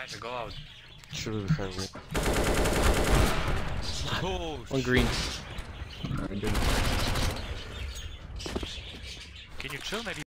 behind, go out. Should be behind me. Oh, On green. Can you chill maybe?